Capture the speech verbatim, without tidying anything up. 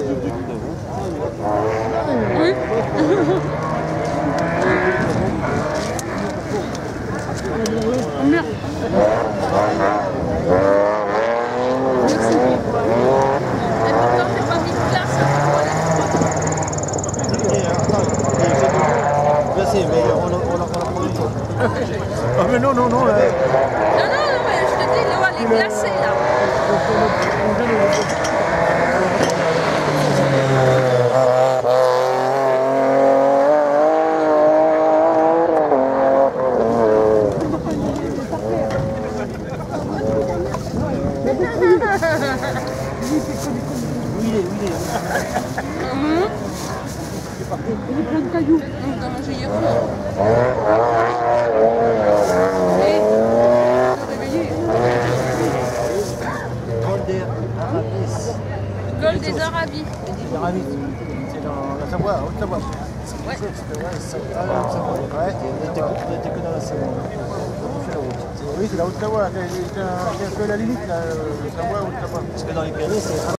Oui. Merde. Mais on a on a Ah mais non, non, non. Là. Non, non, non, mais je te dis, l'eau elle est glacée là. Oui, il est, oui, il est. Hum. Il est plein de cailloux. Dans ma gilet rouge. Golfe des Arabies. Arabies. C'est dans la Savoie, Haute-Savoie. Ouais. Ouais, on était que dans la Savoie. Oui, c'est la Haute-Savoie, c'est un peu la limite, la Savoie, Haute-Savoie. Parce que dans les Pyrénées, c'est